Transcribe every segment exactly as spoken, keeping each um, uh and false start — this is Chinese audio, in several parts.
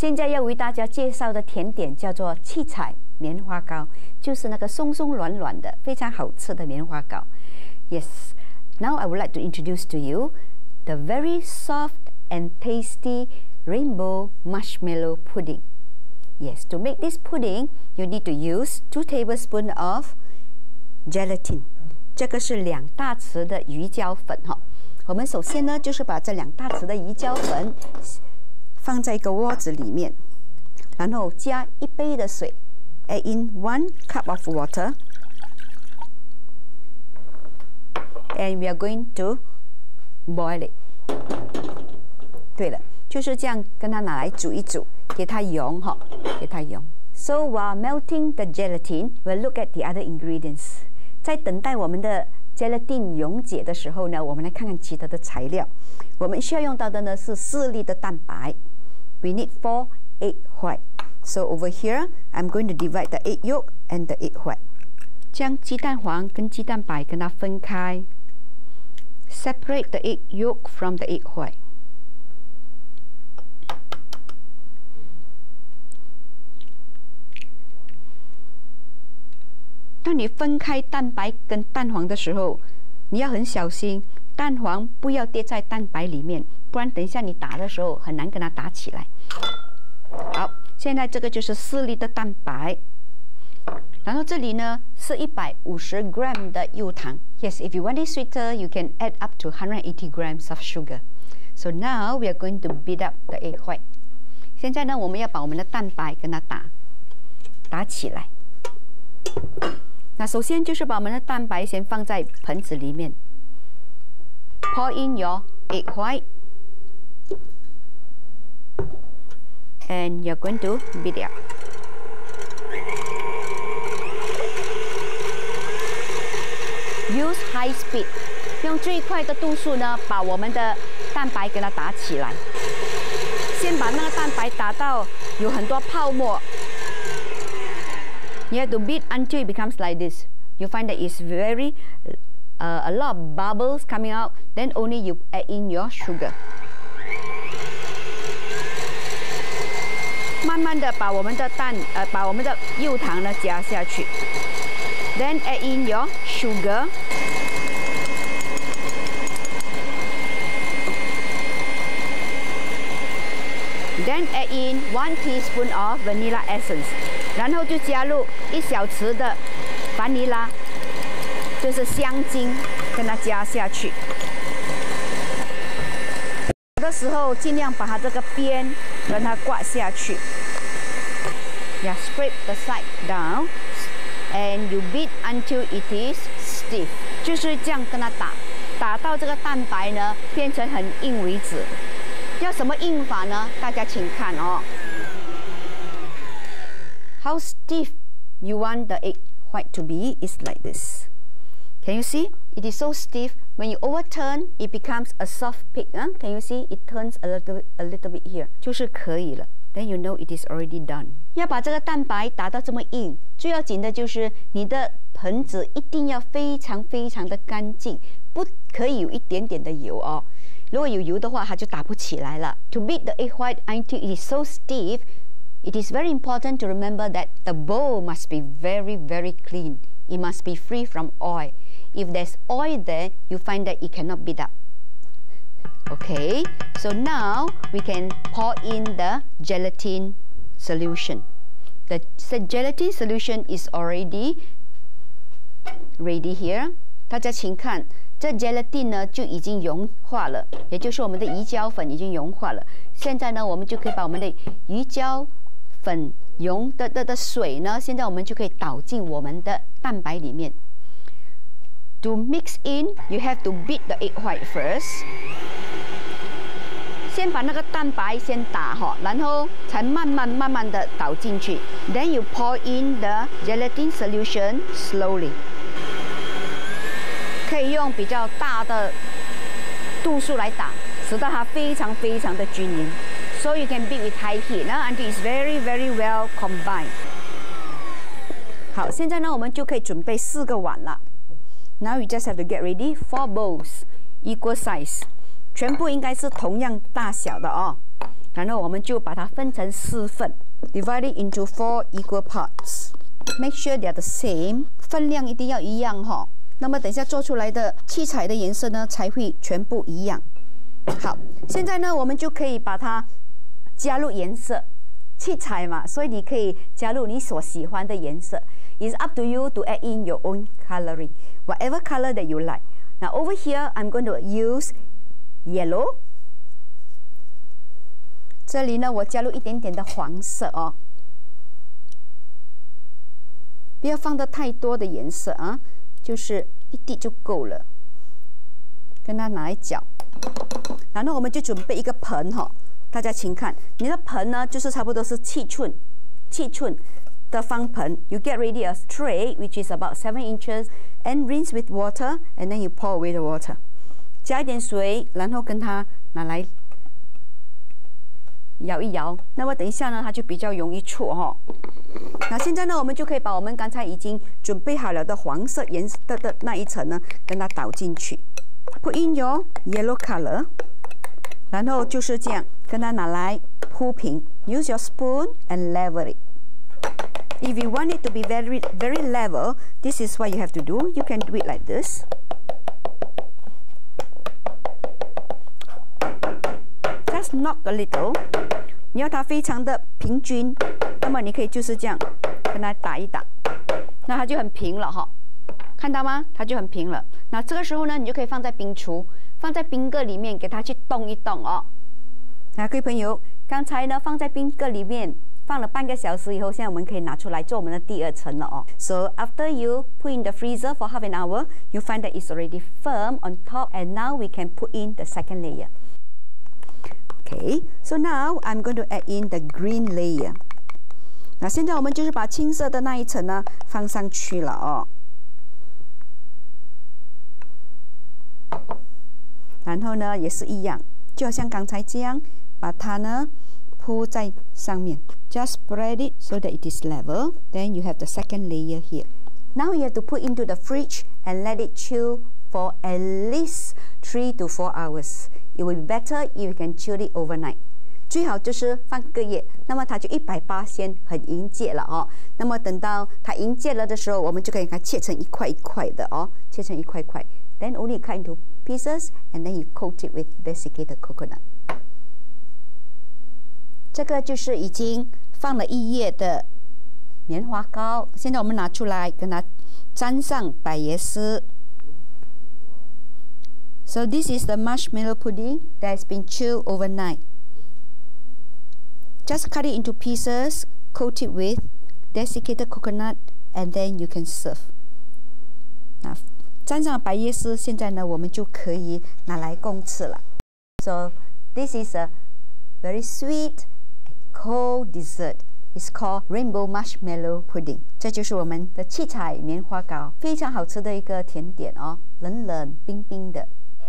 现在要为大家介绍的甜点叫做七彩棉花糕，就是那个松松软软的、非常好吃的棉花糕。Yes, now I would like to introduce to you the very soft and tasty rainbow marshmallow pudding. Yes, to make this pudding, you need to use two tablespoons of gelatin. 这个是两大匙的鱼胶粉哈。我们首先呢，就是把这两大匙的鱼胶粉放在一个锅子里面，然后加一杯的水 ，add in one cup of water, and we are going to boil it. 对了，就是这样，跟它拿来煮一煮，给它溶哈，给它溶。So while melting the gelatin, we'll look at the other ingredients. 在等待我们的 gelatin 溶解的时候呢，我们来看看其他的材料。我们需要用到的呢是四粒的蛋白。We need four egg white. So over here, I'm going to divide the egg yolk and the egg white. 将鸡蛋黄跟鸡蛋白跟它分开。Separate the egg yolk from the egg white. 当你分开蛋白跟蛋黄的时候，你要很小心，蛋黄不要跌在蛋白里面，不然等一下你打的时候很难跟它打起来。好，现在这个就是四粒的蛋白，然后这里呢是一百五十 gram 的柚糖。Yes, if you want it sweeter, you can add up to one hundred eighty grams of sugar. So now we are going to beat up the egg white. 现在呢，我们要把我们的蛋白跟它打打起来。那首先就是把我们的蛋白先放在盆子里面 ，pour in your egg white, and you're going to beat it up. Use high speed， 用最快的度数呢，把我们的蛋白给它打起来。先把那个蛋白打到有很多泡沫。You have to beat until it becomes like this. You find that it's very, uh, a lot of bubbles coming out. Then only you add in your sugar. 慢慢的把我们的蛋，呃，把我们的柚糖呢加下去。Then add in your sugar. Then add in one teaspoon of vanilla essence. 然后就加入一小匙的凡尼拉，就是香精，跟它加下去。打的时候尽量把它这个边让它刮下去。Yeah, scrape the side down, and you beat until it is stiff. 就是这样跟它打，打到这个蛋白呢变成很硬为止。要什么硬法呢？大家请看哦。How stiff you want the egg white to be is like this. Can you see? It is so stiff. When you overturn, it becomes a soft pig. Huh? Can you see? It turns a little, a little bit here. 就是可以了。Then you know it is already done. 要把这个蛋白打到这么硬，最要紧的就是你的盆子一定要非常非常的干净，不可以有一点点的油哦。如果有油的话，它就打不起来了。To beat the egg white until it is so stiff, it is very important to remember that the bowl must be very, very clean. It must be free from oil. If there's oil there, you find that it cannot beat up. Okay, so now we can pour in the gelatin solution. The gelatin solution is already ready here. 大家请看。这 gelatin 呢就已经融化了，也就是我们的鱼胶粉已经融化了。现在呢，我们就可以把我们的鱼胶粉溶的的的水呢，现在我们就可以倒进我们的蛋白里面。To mix in, you have to beat the egg white first. 先把那个蛋白先打哈，然后才慢慢慢慢的倒进去。Then you pour in the gelatin solution slowly. 可以用比较大的度数来打，使到它非常非常的均匀。So you can beat with high heat, uh, until it's very very well combined. 好，现在呢，我们就可以准备四个碗了。Now you just have to get ready four bowls, equal size. 全部应该是同样大小的哦。 然后我们就把它分成四份 ，divide it into four equal parts。Make sure they are the same， 分量一定要一样哈、哦。那么等一下做出来的器材的颜色呢，才会全部一样。好，现在呢，我们就可以把它加入颜色。器材嘛，所以你可以加入你所喜欢的颜色。It's up to you to add in your own coloring, whatever color that you like. Now over here, I'm going to use yellow. 这里呢，我加入一点点的黄色哦。不要放的太多的颜色啊，就是一滴就够了。跟它拿来搅，然后我们就准备一个盆哈、哦，大家请看，你的盆呢就是差不多是七寸，七寸的方盆。You get ready a tray which is about seven inches and rinse with water, and then you pour away the water. 加一点水，然后跟它拿来摇一摇。那么等一下呢，它就比较容易搓哈、哦。那现在呢，我们就可以把我们刚才已经准备好了的黄色颜色的那一层呢，跟它倒进去。Put in your yellow color， 然后就是这样，跟它拿来铺平。Use your spoon and level it. If you want it to be very very level, this is what you have to do. You can do it like this. Just knock a little. 你要它非常的平均，那么你可以就是这样跟它打一打，那它就很平了哈。看到吗？它就很平了。那这个时候呢，你就可以放在冰橱，放在冰格里面，给它去冻一冻哦。那各位朋友，刚才呢放在冰格里面放了半个小时以后，现在我们可以拿出来做我们的第二层了哦。So after you put in the freezer for half an hour, you find that it's already firm on top, and now we can put in the second layer. Okay, so now I'm going to add in the green layer. 那现在我们就是把青色的那一层呢放上去了哦。然后呢，也是一样，就好像刚才这样，把它呢铺在上面。Just spread it so that it is level. Then you have the second layer here. Now you have to put into the fridge and let it chill for at least three to four hours. It will be better if you can chill it overnight. 最好就是放个月，那么它就一百八先很凝结了哦。那么等到它凝结了的时候，我们就可以给它切成一块一块的哦，切成一块块。Then only cut into pieces, and then you coat it with desiccated coconut. 这个就是已经放了一夜的棉花膏，现在我们拿出来跟它沾上百叶丝。So this is the marshmallow pudding that has been chilled overnight. Just cut it into pieces, coat it with desiccated coconut, and then you can serve. 那沾上百叶丝，现在呢，我们就可以拿来供吃了。So this is a very sweet and cold dessert. It's called rainbow marshmallow pudding. 这就是我们的七彩棉花糕，非常好吃的一个甜点哦，冷冷冰冰的。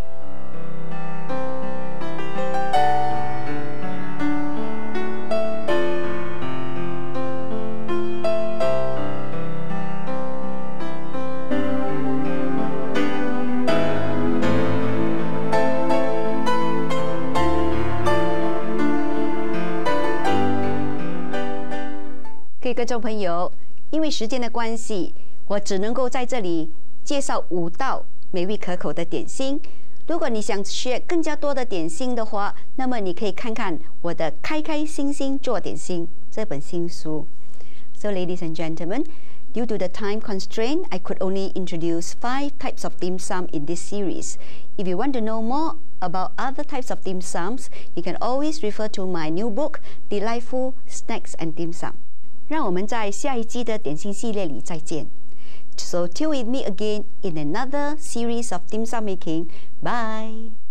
各位观众朋友，因为时间的关系，我只能够在这里介绍五道美味可口的点心。如果你想学更加多的点心的话，那么你可以看看我的《开开心心做点心》这本新书。So, ladies and gentlemen, due to the time constraint, I could only introduce five types of dim sum in this series. If you want to know more about other types of dim sums, you can always refer to my new book, Delightful Snacks and Dim Sum. 让我们在下一季的点心系列里再见。So till we meet again in another series of dim sum making. Bye.